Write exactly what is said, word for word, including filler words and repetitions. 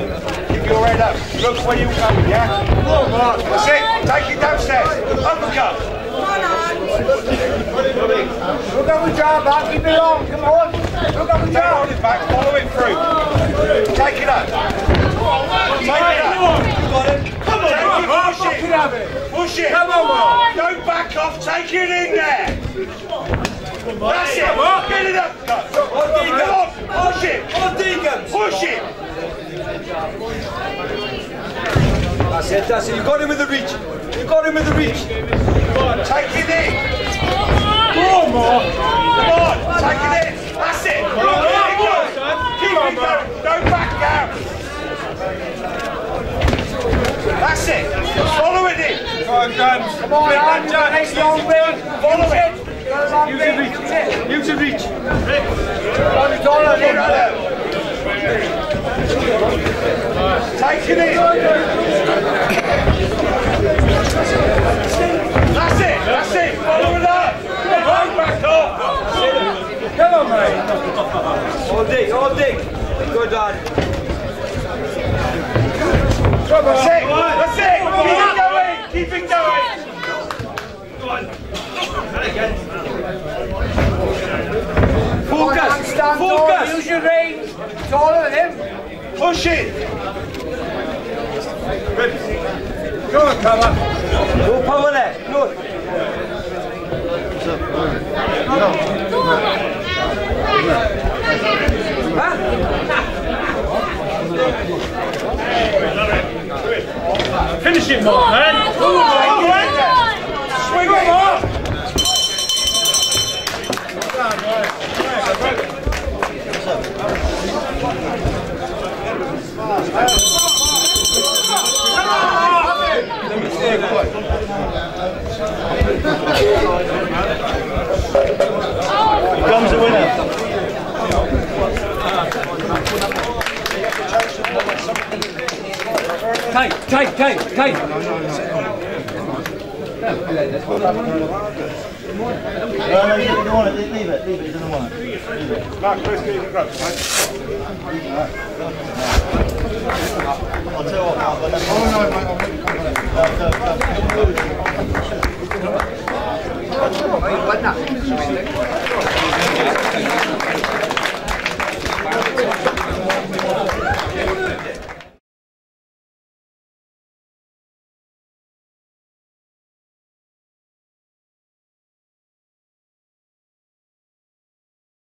Keep your head up. Look where you're going, yeah? That's it. Take it downstairs. Uppercut. Look at the job, back. Keep it long. Come on. Look at the job. Hold it back. Follow it through. Take it up. Take it up. You got it. Come on. Push it. Push it. Come on. Don't back off. Take it in there. That's it. Get it up. Come on. Push it. Push it. That's it, that's it. You got him with the reach. You got him with the reach. Take it in. Come on, Come on. Take it in. That's it. Keep it going. Keep it going. Don't back down. That's it. Follow it in. Come on, James. Come on, James. Long way. Follow it. You can reach. You can reach. Take it in. That's it. That's it. Follow it up. Don't back off. Come on, mate. All dig, all dig. Good lad. That's it. That's it. Keep it going. Keep it going. Go on. Focus. Stand Focus. Use your range. Taller than him. Push it. Go on, cover. No power there. No. Huh? Finish it, Mark, man. Swing it up. Becomes a winner. Tight, tight, tight, tight. No, no, you don't want it. Leave it, leave it. He doesn't want it. Leave it. Mark, first get the grab. I'll tell you what, Mark. Oh, no, mate. I'll leave it.